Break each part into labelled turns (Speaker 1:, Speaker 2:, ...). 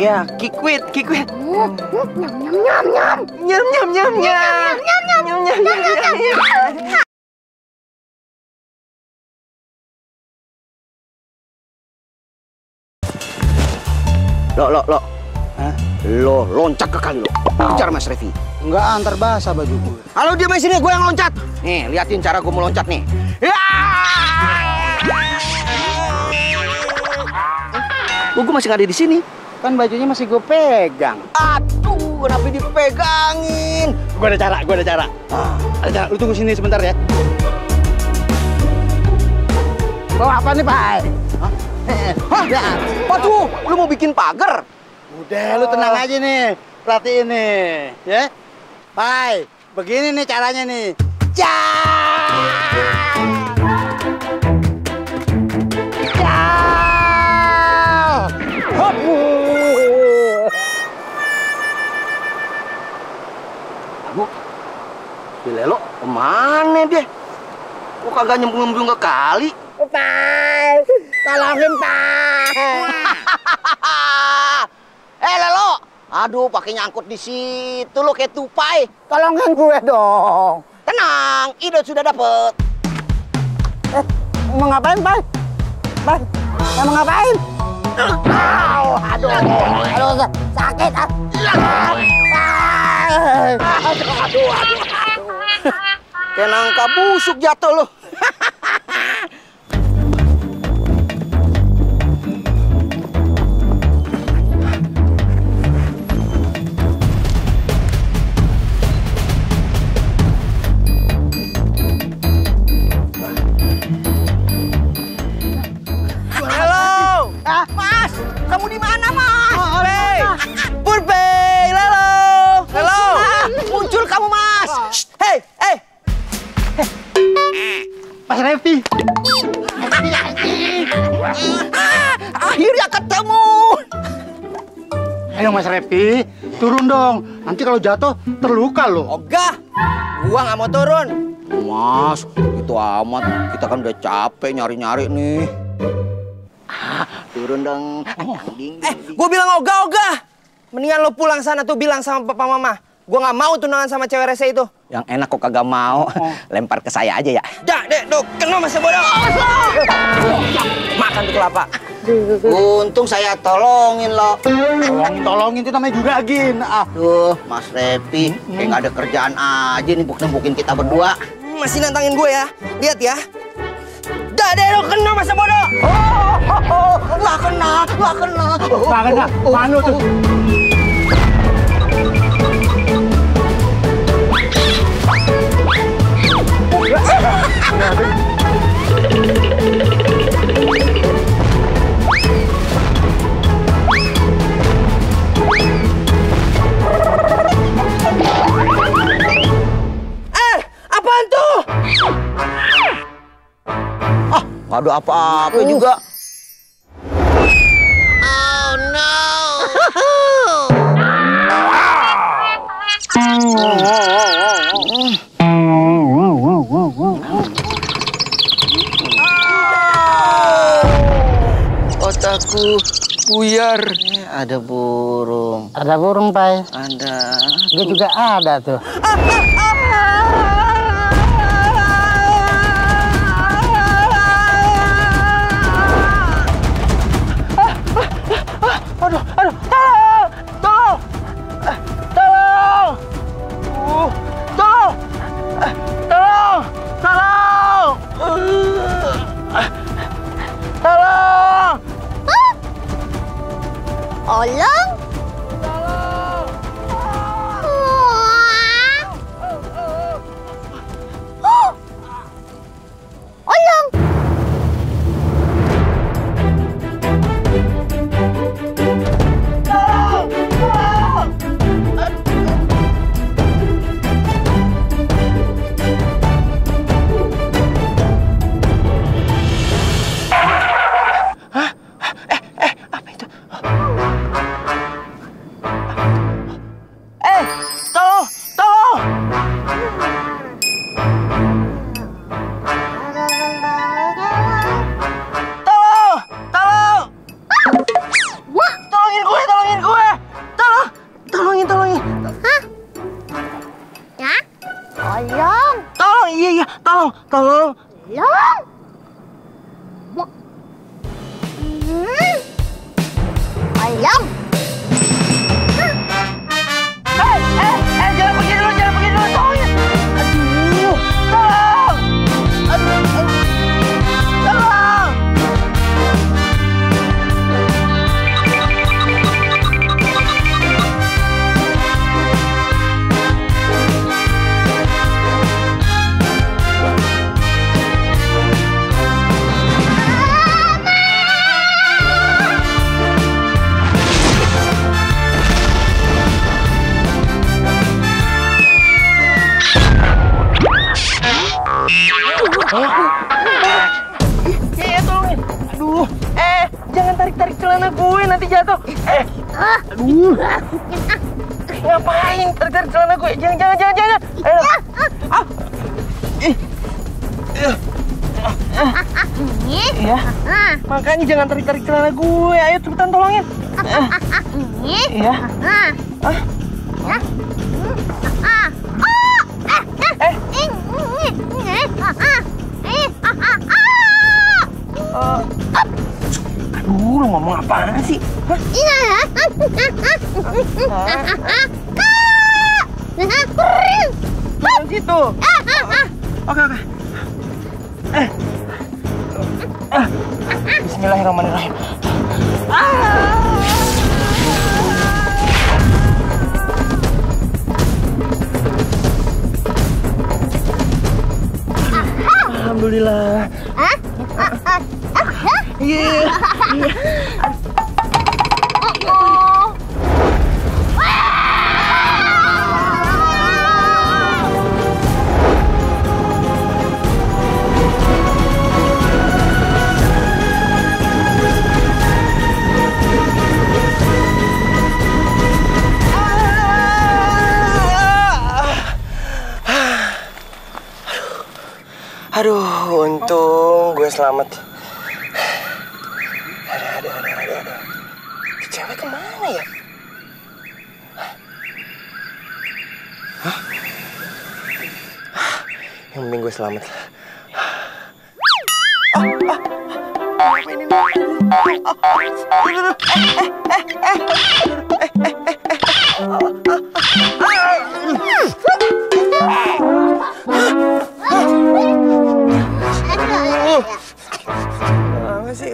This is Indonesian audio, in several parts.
Speaker 1: Ya, kikwit.
Speaker 2: Nyam nyam nyam.
Speaker 1: Lo. Hah? Lo loncat ke kali lo. Kejar Mas Revi.
Speaker 3: Enggak, antar basah baju gue.
Speaker 1: Halo, dia main sini, gue yang loncat. Nih, liatin cara gue mau loncat nih. Ya! Gue masih ada di sini.
Speaker 3: Kan bajunya masih gue pegang.
Speaker 1: Aduh, kenapa dipegangin?
Speaker 3: Gue ada cara. Ada cara. Lu tunggu sini sebentar ya. Bawa apa nih, Pak?
Speaker 1: Hah? Waduh, lu mau bikin pagar?
Speaker 3: Udah, lu tenang aja nih. Perhatiin nih, ya. Pai, begini nih caranya nih.
Speaker 1: Bu, si Lelo kemana dia? Kok kagak nyemplung ke kali?
Speaker 3: Pai, tolongin, Pai.
Speaker 1: Lelo, aduh, pakai nyangkut di situ lo kayak tupai.
Speaker 3: Tolongin gue dong.
Speaker 1: Tenang, ide sudah dapet.
Speaker 3: Mau ngapain, Pai? Pai, mau ngapain? Aduh, sakit.
Speaker 1: Aduh. Kayak nangka busuk jatuh lo. Mas, kamu di mana, Mas? Purpei, Lelo. Muncul kamu, Mas. Hei.
Speaker 3: Mas Revi.
Speaker 1: Akhirnya ketemu.
Speaker 3: Ayo Mas Revi, turun dong. Nanti kalau jatuh terluka loh.
Speaker 1: Ogah, gua nggak mau turun. Mas, itu amat. Kita kan udah capek nyari-nyari nih. Turun dong. Gue bilang ogah. Mendingan lo pulang sana tuh bilang sama papa mama. Gue nggak mau tunangan sama cewek rese itu. Yang enak kok kagak mau. Lempar ke saya aja ya. Dah, dek, dok, kena masa bodoh. Makan tuh kelapa. Untung saya tolongin lo.
Speaker 3: Tolongin itu namanya juragin.
Speaker 1: Tuh, Mas Revi, kayak nggak ada kerjaan aja nih nembukin kita berdua. Masih nantangin gue ya. Lihat ya. Dah, dek, lo kena masa bodoh. Lah kena.
Speaker 3: Mana tuh?
Speaker 1: Apaan tuh? Nggak ada apa-apa juga. Oh no! Otakku buyar. Ada burung.
Speaker 3: Ada burung, Pai.
Speaker 1: Ada.
Speaker 3: Dia juga ada tuh.
Speaker 2: Olong? Olong? Tolong.
Speaker 1: Tolong, iya, tolong.
Speaker 2: Tolong. Tolong.
Speaker 1: Jangan pergi dulu, tolong. Aduh, tolong. Tolong. Tolongin. Aduh, jangan tarik celana gue, nanti jatuh. Aduh. Ngapain tarik celana gue? Jangan. Ayo. Iya. Makanya jangan tarik celana gue. Ayo cepetan tolongin. Iya. Aduh, lu ngomong apaan sih? Jangan situ. Oke. Bismillahirrahmanirrahim. Alhamdulillah. Iya. Aduh, untung gue selamat. Ada. Cewek kemana ya? Hah? Yang penting gue selamat. Apa sih?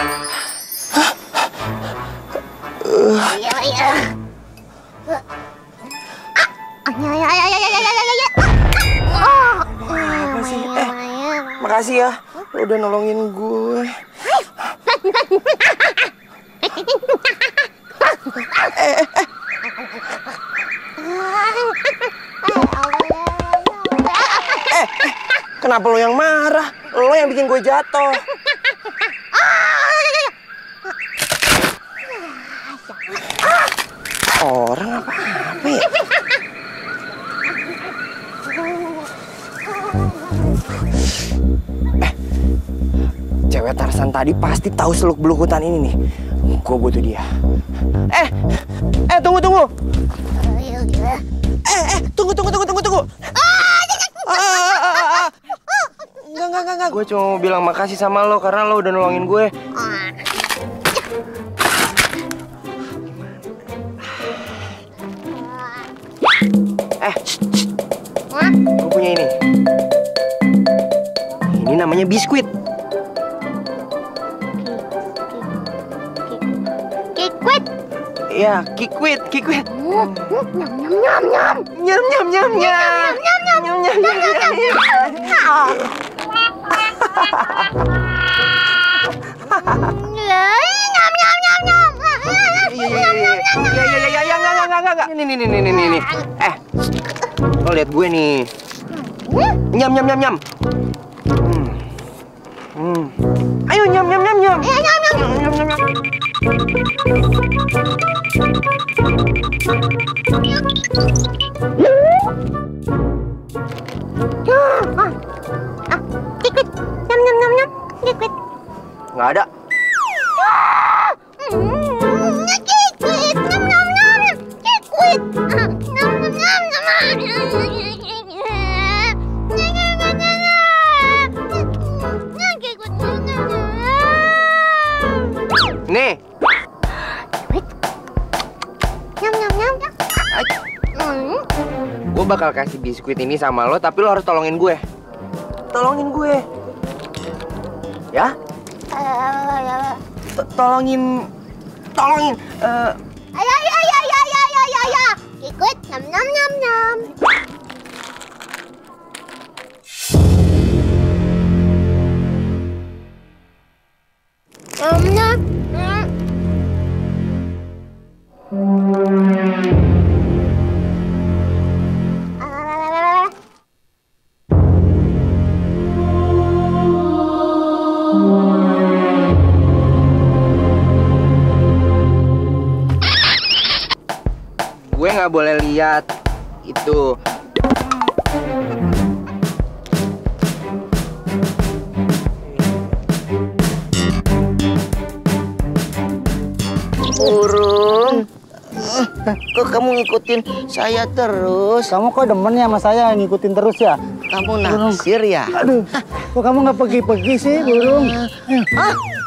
Speaker 1: Apa sih? Makasih ya, lu udah nolongin gue. Kenapa lo yang marah? Lo yang bikin gue jatuh. Orang apa ya? Cewek Tarsan tadi pasti tahu seluk-beluk hutan ini nih. Gue butuh dia. Tunggu. Tunggu. Enggak. Gue cuma mau bilang makasih sama lo karena lo udah nolongin gue. Gue punya ini. Ini namanya biskuit.
Speaker 2: Kikwit.
Speaker 1: Iya, kikwit. Nyam. Enggak. Ini. Lo lihat gue nih. Nyam. Ayo nyam.
Speaker 2: Nyam. Kikwit. Nyam. Kikwit.
Speaker 1: Nggak ada.
Speaker 2: Kikwit. Nyam. Kikwit. Nyam.
Speaker 1: bakal kasih biskuit ini sama lo, tapi lo harus tolongin gue. Tolongin gue. Ya? Tolongin.
Speaker 2: Ayah. Ikut. Nam nam nam nam. Nam nam.
Speaker 1: Gue nggak boleh lihat itu. Burung, kok kamu ngikutin saya terus?
Speaker 3: Kamu kok demen ya sama saya ngikutin terus ya?
Speaker 1: Kamu naksir ya?
Speaker 3: Aduh, kok kamu nggak pergi-pergi sih, burung?
Speaker 1: Hah?